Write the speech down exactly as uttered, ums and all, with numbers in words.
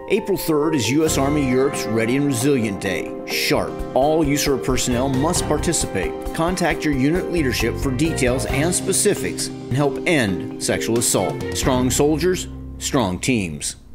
April third is U S Army Europe's Ready and Resilient Day. Sharp. All U S A R personnel must participate. Contact your unit leadership for details and specifics and help end sexual assault. Strong soldiers, strong teams.